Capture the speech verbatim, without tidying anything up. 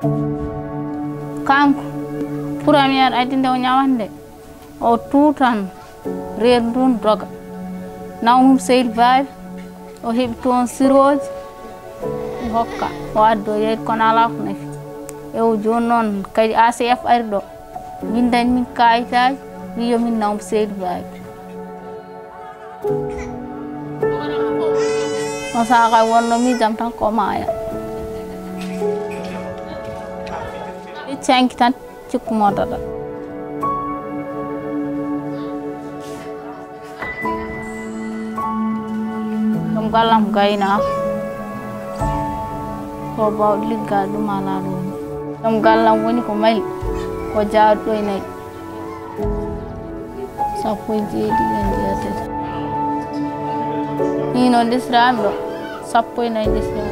kanko premiére adi nde o ñawande o tutan reer ndun doga nawmum Seydou Baby o heɓi toon siroji hokka o addo yeyde kono ala ko nafi ewo joni noon kadi A C F ari ɗo windani min kayitaji wi yomin nawmo Seydou Baby on saaha kay wonno miijam tan ko maaya cenki tan cikkumo dada ɗum gallam gaynako ko bawɗo liggade ɗum ala ɗum ɗum gallam woni ko mali ko jaaɗo ɗo e nayyi sappo e jeeɗiɗi e jeetati ni noon desirami ɗo sappo e nayyi desirami